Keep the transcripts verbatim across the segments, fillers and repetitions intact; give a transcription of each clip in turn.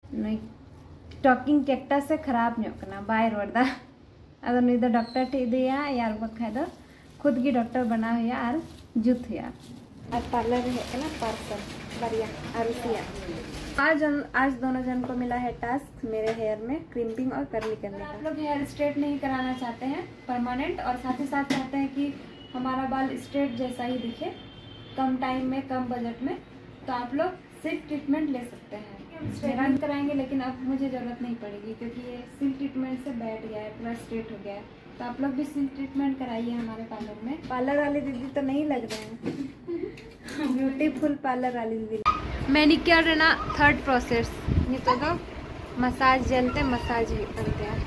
Talking cactus से खराब न्योकना bye रोडदा अदो नुई दो डॉक्टर ठे दिया यार बखाय दो खुद की डॉक्टर बना हुआ और जुत हुआ और पार्लर है ना पार्सल बढ़िया आरुसिया। आज आज दोनों जन को मिला है टास्क मेरे हेयर में क्रिम्पिंग और कर्ली करने का। आप लोग हेयर स्ट्रेट नहीं कराना चाहते हैं परमानेंट और साथ ही साथ चाहते हैं कि हमारा बाल स्ट्रेट जैसा ही दिखे कम टाइम में कम बजट में, तो आप लोग सिल्क ट्रीटमेंट ले सकते हैं। स्ट्रेट कराएंगे लेकिन अब मुझे ज़रूरत नहीं पड़ेगी क्योंकि ये सिल्क ट्रीटमेंट से बैठ गया है, पूरा स्ट्रेट हो गया है। तो आप लोग भी सिल्क ट्रीटमेंट कराइए हमारे पार्लर में। पार्लर वाली दीदी तो नहीं लग रहे हैं ब्यूटीफुल पार्लर वाली दीदी। मैनिक्योर है ना थर्ड प्रोसेस ये तो दो मसाज जलते मसाज ही करते हैं।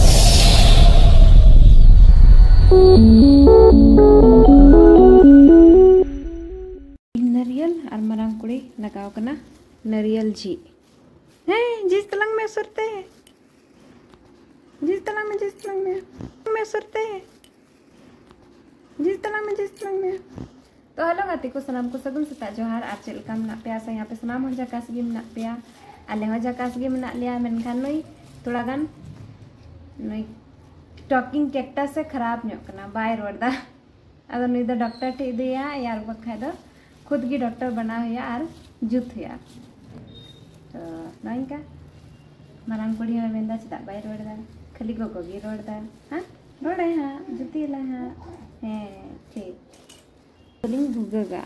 नारियल और मरंग कुड़ी लगाओ करना नारियल जी है जिस तलंग में सुरते हैं जिस तलंग में जिस तलंग में में सुरते हैं जिस तलंग में जिस तलंग में। तो हेलो गाती को सनाम को सगुन सेताग जोहार और चेक लेका मेना पेया से यहाँ पे सनाम हो जकास गे मेना पेया आले हो जकास गे मेना लिया मेनखान नई थोड़ा गान नई टॉकिंग कैक्टस से खराब न्योकना बाय रोडदा अदो नुई दो डॉक्टर ठे दिया यार बखाय दो खुद की डॉक्टर बना हुआ और जुत हुआ। तो नइनका मारांग कुड़ी में मेंदा चेदा बाय रोडदा खाली गोगो गे रोडदा हां रोडे हां जुतीला हां हे ठीक लिंग भुगगा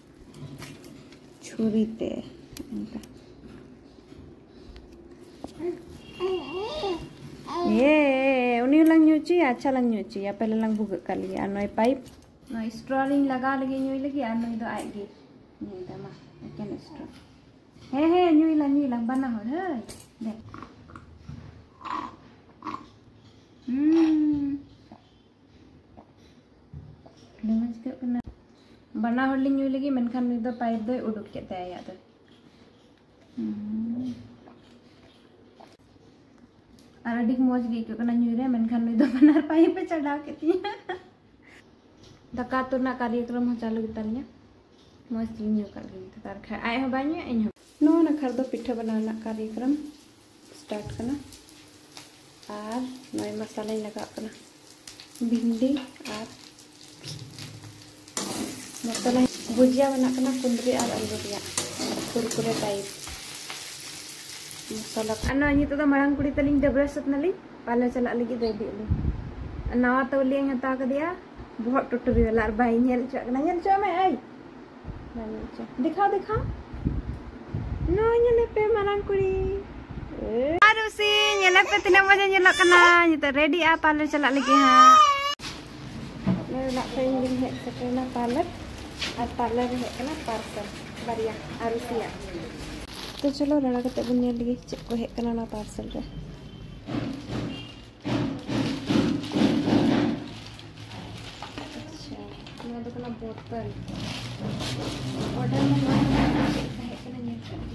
छुरी ते इनका ये उनी लंग न्यूची अच्छा लंग न्यूची या पहले लंग भुग कर लिया नई पाइप नई स्ट्रॉलिंग लगा लगे न्यूई लगी और नई दो आएगी नहीं दमा केन स्ट्रॉ हे हे न्यूई ला न्यूई ला बना हो हे दे हम्म लेमज के कना बना हो लिंग न्यूई लगी मेनखान नई दो पाइप दो उडुक केते आया दो और अड़ी मौज गे के कना न्यूई रे मेनखान नई दो बनार पाइप पे चढ़ा के थी दका तो ना कार्यक्रम हो चालू गतालिया मस्त न्यू कर गिन तार खा आए हो बानिया इन हो नो ना खर दो पिठा बनाना कार्यक्रम स्टार्ट करना और नई मसाला लगा करना भिंडी और मसाला भुजिया बना करना कुंदरी और आलू दिया कुरकुरे टाइप मसाला अना ये तो मरंग कुड़ी तलिंग डबरा सतनाली पाले चला लगी रेडी ली नवा तौलिया हता कर दिया बहुत टुटरी वाला और भाई नेल चकना नेल चो में आई नेल चो दिखा दिखा नो नेल पे मारंग कुड़ी आरुसी नेल पे तिना मजा नेल कना ये तो रेडी आ पार्लर चला लगी हां ले ला पे लिंग है सकेना पार्लर और पार्लर है कना पार्सल बढ़िया आरुसिया। तो चलो रड़ा कते बन नेल लगी चेक को है कना ना पार्सल रे बोतल ऑर्डर में है कि नहीं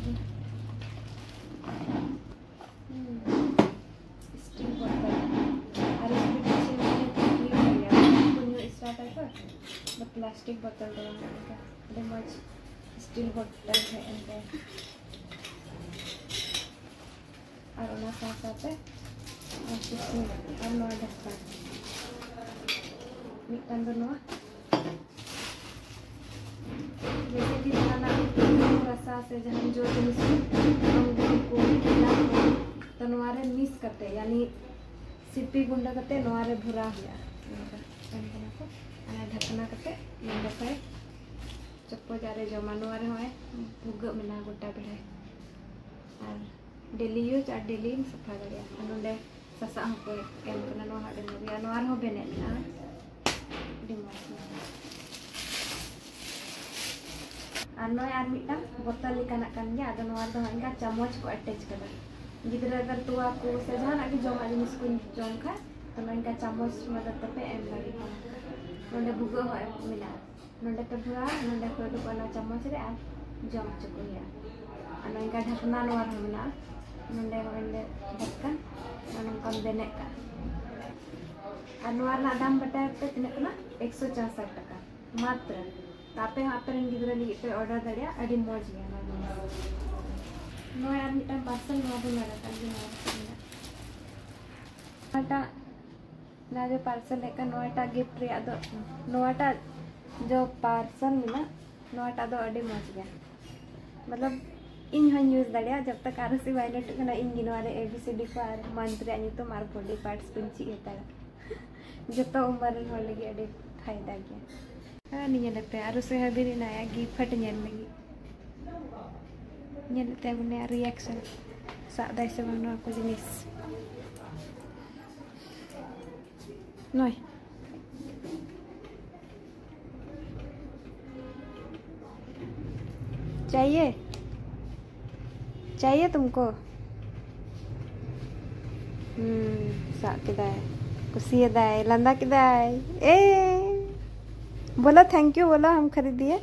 स्टील बोतल और इसके पीछे मैंने क्लिप लिया कुछ स्टार्टर पर प्लास्टिक बोतल दो का बड़े मच स्टील बोतल है इनके और ना साथ साथ है और इसमें और नॉट ढक्कन मिटन दोनों जैसे कि बनाना रसा से जहाँ जो जिनिस को तो नवारे मिस करते यानी सिप्पी गुंडा करते नवारे भुरा हुआ ढकना करते नंबर चप्पो जारे जमा नवारे होए भुग मेना गोटा बेड़े और डेली यूज और डेली सफा दड़िया नोंडे ससा को एम कना नो हाडे नोरिया नवार हो बेने ना डिमास और नय और मिटा बोतल लेकाना कान गया आदो नवार दो इनका चम्मच को अटैच करा गिदरा अगर तुआ को से जहां आगे जमा जिनिस को जम खा तो इनका चम्मच मदद पे एम दाड़ी नोंडे भुगो होय मिला नोंडे पे भुआ नोंडे को तो कोना चम्मच रे आ जम चुकोया और इनका ढकना नवार मिला नोंडे नोंडे ढक्कन ननकन देने का और नवार ना दाम बटा पे तिने कना एक सौ चौसठ टका मात्र तापे हाँ पे गिद्रा लगे पे ऑर्डर दड़िया अड़ी मौज गया नोएडा मिटा पार्सल नोआ भी मेरा कर दिया नोएडा ना जो पार्सल लेकर नोएडा गिफ्ट रे अदो नोएडा जो पार्सल मिला नोएडा दो अड़ी मज गया मतलब इन हन यूज दड़िया जब तक आरसी वायलेट करना इन गिनवारे एबीसीडी को आर मंत्र यानी तो मार बॉडी पार्ट्स कुंची हेता जब तो उम्र हर लगी अड़ी फायदा गया हां निये लेते आरसी हबीरी नया gift ñel lagi ñel te bune reaction sa dai se bang no ko jinis noi चाहिए चाहिए तुमको हम्म सा किदाय कुसियदाय लंदा किदाय ए बोला थैंक यू बोला हम खरीदिए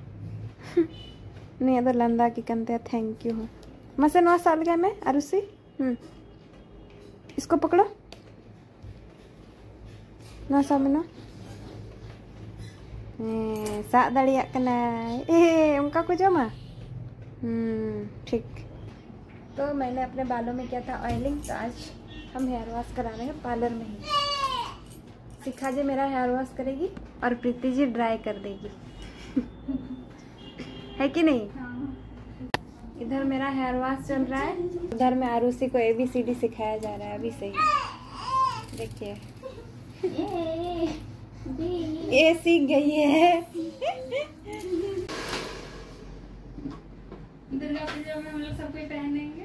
नहीं अदर लंदा की कंते थैंक यू मसे नवा साल गया मैं अरुसी हम्म इसको पकड़ो ना सामने ए सा दड़िया कना ए उनका को जमा हम्म ठीक। तो मैंने अपने बालों में किया था ऑयलिंग, तो आज हम हेयर वॉश कराने हैं पार्लर में ही। शिखा जी मेरा हेयर वॉश करेगी और प्रीति जी ड्राई कर देगी है कि नहीं? इधर मेरा हेयर वॉश चल रहा है, उधर में आरुषि को एबीसीडी सिखाया जा रहा है अभी से ही। देखिए ये सीख गई है। दुर्गा पूजा में हम लोग सब कोई पहनेंगे।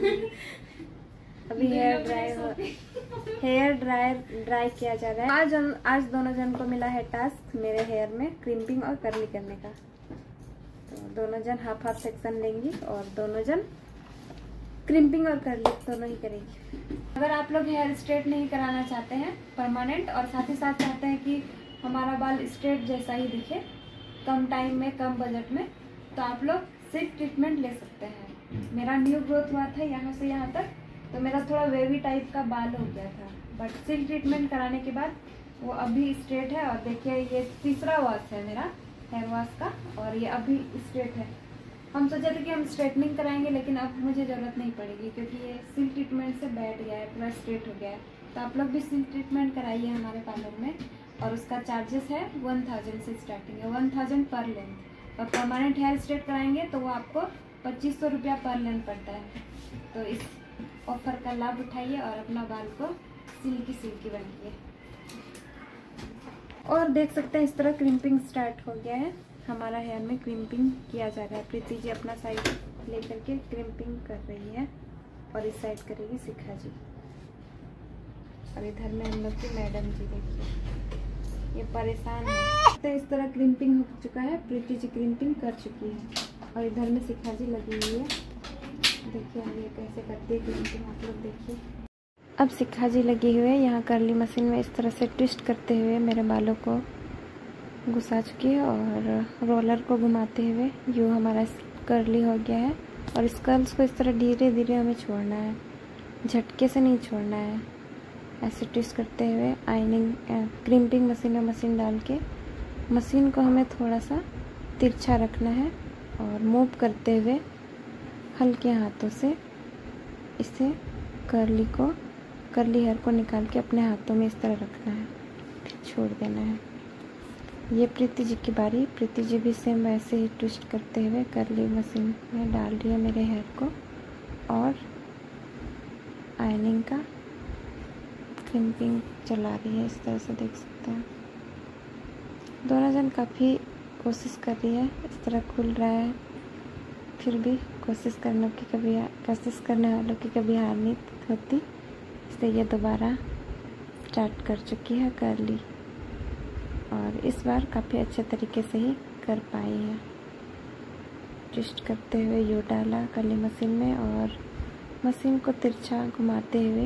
अभी हेयर ड्राई हो हेयर ड्राई ड्राई किया जा रहा है। आज आज दोनों जन को मिला है टास्क मेरे हेयर में क्रिम्पिंग और कर्ली करने का। तो दोनों जन हाफ हाफ सेक्शन लेंगी और दोनों जन क्रिम्पिंग और कर्ली दोनों ही करेगी। अगर आप लोग हेयर स्ट्रेट नहीं कराना चाहते हैं परमानेंट और साथ ही साथ चाहते हैं कि हमारा बाल स्ट्रेट जैसा ही दिखे कम टाइम में कम बजट में, तो आप लोग सिल्क ट्रीटमेंट ले सकते हैं। मेरा न्यू ग्रोथ हुआ था यहाँ से यहाँ तक, तो मेरा थोड़ा वेवी टाइप का बाल हो गया था, बट सिल्क ट्रीटमेंट कराने के बाद वो अभी स्ट्रेट है। और देखिए ये तीसरा वॉश है मेरा हेयर वॉश का और ये अभी स्ट्रेट है। हम सोचे थे कि हम स्ट्रेटनिंग कराएंगे, लेकिन अब मुझे ज़रूरत नहीं पड़ेगी क्योंकि ये सिल्क ट्रीटमेंट से बैठ गया है, पूरा स्ट्रेट हो गया है। तो आप लोग भी सिल्क ट्रीटमेंट कराइए हमारे पार्लर में, और उसका चार्जेस है वन थाउजेंड से स्टार्टिंग है, वन थाउजेंड पर लेंथ। और परमानेंट हेयर स्ट्रेट कराएंगे तो वो आपको पच्चीस सौ रुपया पर लेंथ पड़ता है। तो इस ऑफर का लाभ उठाइए और अपना बाल को सिल्की सिल्की बनाइए। और देख सकते हैं इस तरह क्रिम्पिंग स्टार्ट हो गया है, हमारा हेयर में क्रिम्पिंग किया जा रहा है। प्रीति जी अपना साइड लेकर के क्रिम्पिंग कर रही है और इस साइड करेगी शिखा जी, और इधर में हम लोग की मैडम जी देखिए ये परेशान है। तो इस तरह क्रिम्पिंग हो चुका है, प्रीति जी क्रिम्पिंग कर चुकी है और इधर में शिखा जी लगी हुई है। देखिए हम ये कैसे करती है क्रिम्पिंग, आप लोग देखिए। अब शिखा जी लगी हुई है यहाँ कर्ली मशीन में, इस तरह से ट्विस्ट करते हुए मेरे बालों को घुसा चुकी है और रोलर को घुमाते हुए यूँ हमारा कर्ली हो गया है। और इस कर्ल्स को इस तरह धीरे धीरे हमें छोड़ना है, झटके से नहीं छोड़ना है। ऐसे ट्विस्ट करते हुए आइनिंग क्रिम्पिंग मशीन में मशीन डाल के मशीन को हमें थोड़ा सा तिरछा रखना है और मूव करते हुए हल्के हाथों से इसे कर्ली को कर्ली हेयर को निकाल के अपने हाथों में इस तरह रखना है, फिर छोड़ देना है। ये प्रीति जी की बारी। प्रीति जी भी सेम वैसे ही ट्विस्ट करते हुए कर्ली मशीन में डाल रही है मेरे हेयर को और आयनिंग का क्रिम्पिंग चला रही है। इस तरह से देख सकते हैं दोनों जन काफ़ी कोशिश कर रही है। इस तरह खुल रहा है, फिर भी कोशिश करने की कभी कोशिश करने वालों की कभी हार नहीं होती, इसलिए ये दोबारा स्टार्ट कर चुकी है कर्ली और इस बार काफ़ी अच्छे तरीके से ही कर पाई है। ट्विस्ट करते हुए यू डाला कर्ली मशीन में और मशीन को तिरछा घुमाते हुए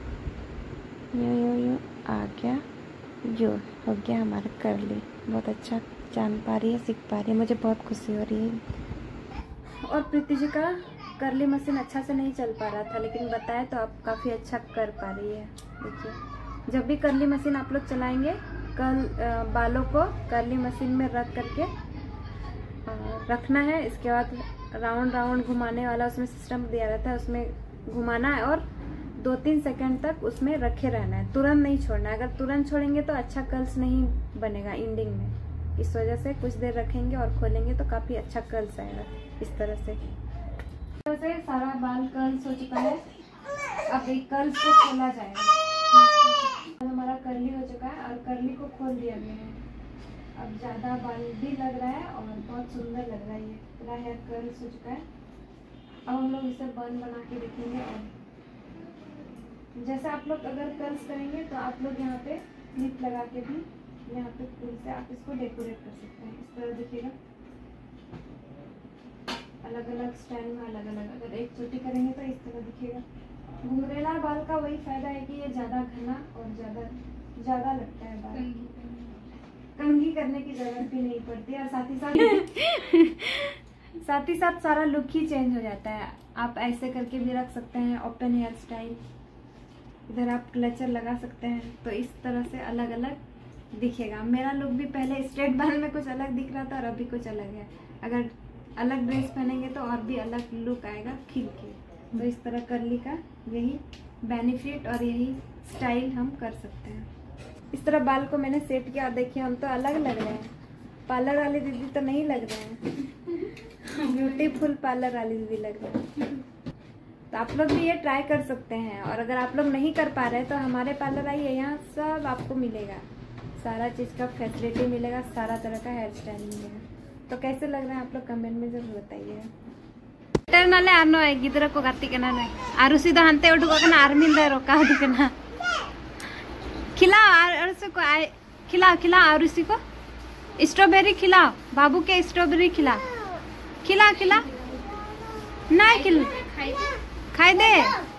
यूँ यूँ यूँ आ गया, यो हो गया हमारा कर्ली। बहुत अच्छा जान पा रही है, सीख पा रही है, मुझे बहुत खुशी हो रही है। और प्रीति जी का कर्ली मशीन अच्छा से नहीं चल पा रहा था, लेकिन बताया तो आप काफ़ी अच्छा कर पा रही है। देखिए जब भी कर्ली मशीन आप लोग चलाएंगे, कल बालों को कर्ली मशीन में रख करके रखना है। इसके बाद राउंड राउंड घुमाने वाला उसमें सिस्टम दिया रहता है, उसमें घुमाना है और दो तीन सेकंड तक उसमें रखे रहना है, तुरंत नहीं छोड़ना है। अगर तुरंत छोड़ेंगे तो अच्छा कर्ल्स नहीं बनेगा एंडिंग में, इस वजह से कुछ देर रखेंगे और खोलेंगे तो काफी अच्छा कर्ल्स आएगा इस तरह से। तो से सारा बाल कर्ल्स हो चुका है, अब एक कर्ल्स को खोला जाएगा। हमारा कर्ली हो चुका है और कर्ली को खोल दिया गया है। अब ज्यादा बाल भी लग रहा है और बहुत सुंदर लग रहा है, ये पूरा हेयर कर्ल्स हो चुका है। अब हम लोग इसे बन बना के देखेंगे। और जैसे आप लोग अगर कर्ल्स करेंगे तो आप लोग यहाँ पे क्लिप लगा के भी यहाँ पे फूल से आप इसको डेकोरेट कर सकते हैं। इस तरह दिखेगा, अलग अलग स्टाइल में अलग अलग। अगर एक चोटी करेंगे तो इस तरह दिखेगा। घुंघरेला बाल का वही फायदा है कि ये ज्यादा घना और ज्यादा ज्यादा लगता है बाल, कंघी करने की जरूरत भी नहीं पड़ती है। और साथ ही साथ साथ ही साथ सारा लुक ही चेंज हो जाता है। आप ऐसे करके भी रख सकते हैं, ओपन हेयर स्टाइल। इधर आप क्लचर लगा सकते हैं, तो इस तरह से अलग अलग दिखेगा। मेरा लुक भी पहले स्ट्रेट बाल में कुछ अलग दिख रहा था और अभी कुछ अलग है। अगर अलग ड्रेस पहनेंगे तो और भी अलग लुक आएगा खिल के। तो इस तरह कर्ली का यही बेनिफिट और यही स्टाइल हम कर सकते हैं। इस तरह बाल को मैंने सेट किया और देखिए हम तो अलग लग रहे हैं, पार्लर वाली दीदी तो नहीं लग रहे हैं, ब्यूटीफुल पार्लर वाली दीदी लग रहे हैं। तो आप लोग भी ये ट्राई कर सकते हैं। और अगर आप लोग नहीं कर पा रहे तो हमारे पार्लर आइए, यहाँ सब आपको मिलेगा, सारा चीज़ का फैसिलिटी मिलेगा, सारा तरह का हेयर स्टाइल मिलेगा। तो कैसे लग रहा है आप लोग कमेंट में जरूर बताइएगा। नाले आनो है गिद्रा को गाती करना है आरुषि दो हंते उठुको करना आर्मिन दे रोका होती करना खिलाओ आरुषि को आए खिलाओ खिलाओ आरुषि को स्ट्रॉबेरी खिलाओ, बाबू के स्ट्रॉबेरी खिला खिला खिला ना खिल खाई दे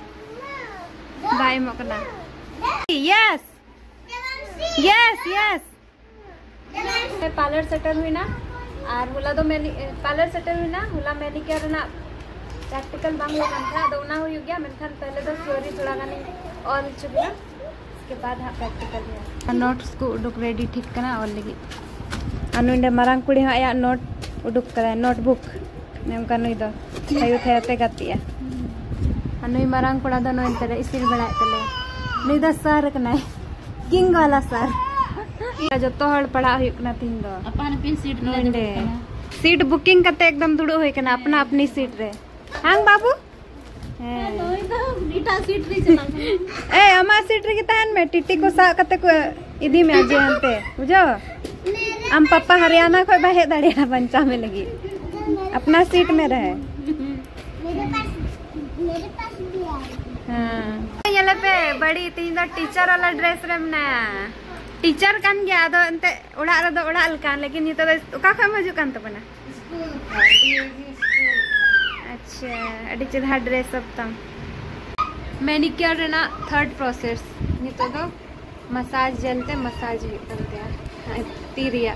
बाय मकना yes yes yes. Parlour settle हुई ना और हुला दो मेनी पार्लर सेटल हुई ना हुला मैनिक्योर ना प्रैक्टिकल बांग होगा था दो ना हुई गया। मेनखान पहले तो थ्योरी थोड़ा गानी और चुका, इसके बाद हाँ प्रैक्टिकल है। नोट्स को उडुक रेडी ठीक करना और लगी अनु इंडे मारांग कुड़ी हाँ या नोट उडुक करे नोटबुक ने उनका नुई दो आयु थे ते गाती है अनु मारांग कुड़ा दो नोइन तेरे इसिल बनाए तले नुई दा सर कना किंग वाला सर जो तो हड़ पड़ा हुई कना तीन दो अपन पिन सीट नोइंडे सीट बुकिंग करते एकदम दुड़ो हुई कना अपना अपनी सीट रे हां बाबू नोई दो नीटा सीट रे चला ए अमा सीट रे कितान में टिटी को सा कते को इदी में आजे हंते बुझो हम पापा हरियाणा को बाहे दड़िया बंचा में लगी अपना सीट में रहे मेरे पास मेरे पास भी है। हां ये ले पे बड़ी तीन दा टीचर वाला ड्रेस रे मना टीचर कान गया दो अंते उड़ा रे दो उड़ा लकान लेकिन ये तो का खम हजू कान तो बना स्कूल। अच्छा अड़ी चढ़ा ड्रेस अब तम मैनिक्योर रेना थर्ड प्रोसेस ये तो दो मसाज जलते मसाज करते हैं तीरिया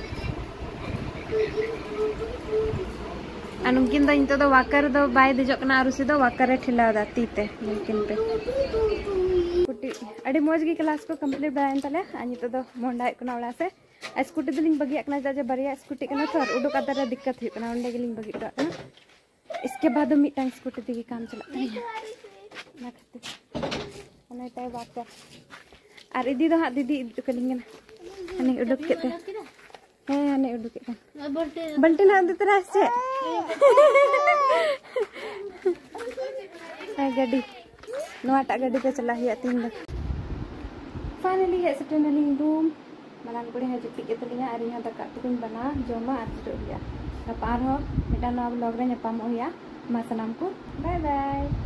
अनुकिन दो इंतो दो वाकर दो बाय दिजो कना आरुषि दो वाकर रे ठिला दा तीते मुमकिन पे कुटी अड़ी मौज की क्लास को कंप्लीट बनाइन तले अनि तो दो मोंडा कना ओड़ा से स्कूटी दिलिंग बगी कना जा बरिया स्कूटी कना तो उडुक आदर दिक्कत हुई कना ओंडे गिलिंग बगी टा ना इसके बाद मी टाइम स्कूटी दिगी काम चलाते हैं ना खाते अने टाइ बात कर और इदी दो हा दीदी कलिंग ना अनि उडुक केते है अनि उडुक केते बल्टी ना दे तरह से है गाड़ी नोटा गाड़ी पे चला हिया तीन दा फाइनली है सेटलिंग रूम मालान कुड़ी है जुटी के तलिया और यहां तक तुम बना जोमा आरो गया पार हो मिटा नवा ब्लॉग रे ᱧᱟᱯᱟᱢ ᱦᱩᱭᱟ ᱢᱟ ᱥᱟᱱᱟᱢ ᱠᱚ बाय बाय।